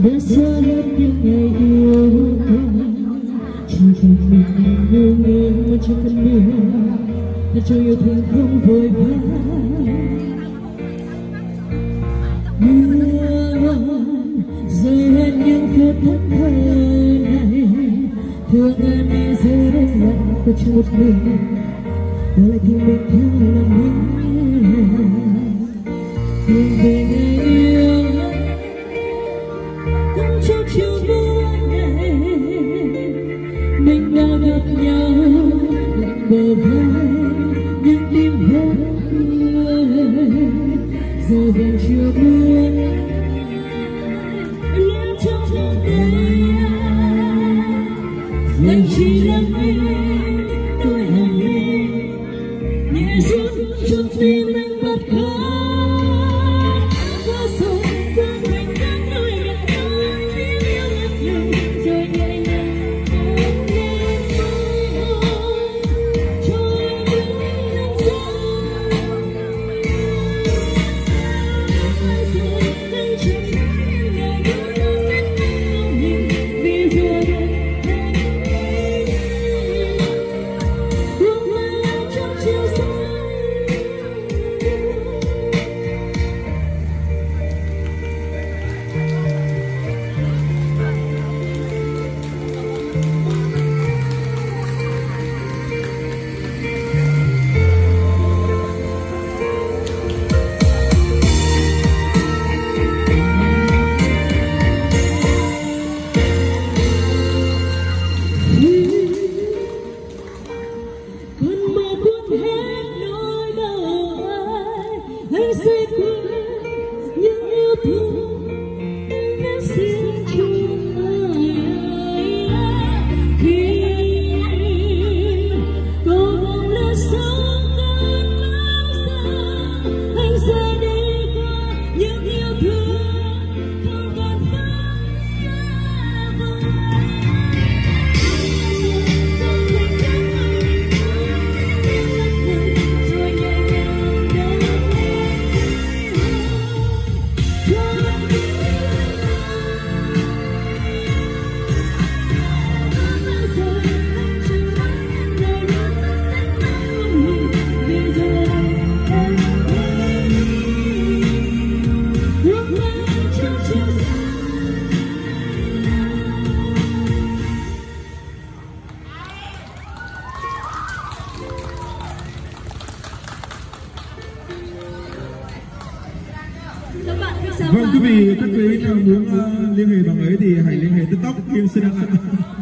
đã xa hết những ngày yêu thương, chỉ còn mình ngơ ngơ mà chẳng cần mưa, để cho yêu thương không vội vã. Mưa rơi hết những phút thất thờ này, thương anh đi rơi đến lạnh của chỉ một mình, để lại tình mình theo lòng mình. Thương về ngày yêu cũng trong chiều buồn này, mình đã gặp nhau lạnh bờ vai nhưng tim vẫn cười. Giờ về chiều buồn lên trong vòng tay anh chỉ là mình, tôi hằng mình nhẹ xuống trong tim anh bật khóc. Anh sẽ quên những yêu thương anh đã xin chung ai. Khi cầu vồng lên sóng cơn bão xa, anh sẽ đi qua những yêu thương không còn phải nhớ vơi. Vâng, quý vị, các quý nào muốn liên hệ bằng ấy thì hãy liên hệ TikTok Kim Sơn Đăng ạ.